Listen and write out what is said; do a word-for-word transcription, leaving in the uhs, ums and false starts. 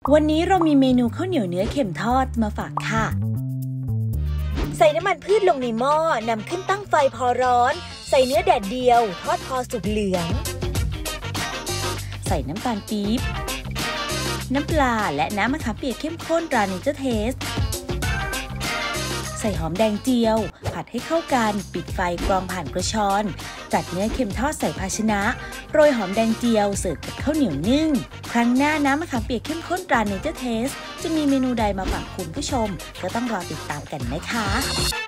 วันนี้เรามีเมนูข้าวเหนียวเนื้อเค็มทอดมาฝากค่ะใส่น้ำมันพืชลงในหม้อนำขึ้นตั้งไฟพอร้อนใส่เนื้อแดดเดียวทอดพอสุกเหลืองใส่น้ำตาลปี๊บน้ำปลาและน้ำมะขามเปียกเข้มข้นตราเนเจอร์เทสใส่หอมแดงเจียวผัดให้เข้ากันปิดไฟกรองผ่านกระชอนจัดเนื้อเค็มทอดใส่ภาชนะโรยหอมแดงเจียวเสิร์ฟกับข้าวเหนียวนึ่งครั้งหน้าน้ำมะขามเปียกเข้มข้นตราเนเจอร์เทสจะมีเมนูใดมาฝากคุณผู้ชมก็ต้องรอติดตามกันนะคะ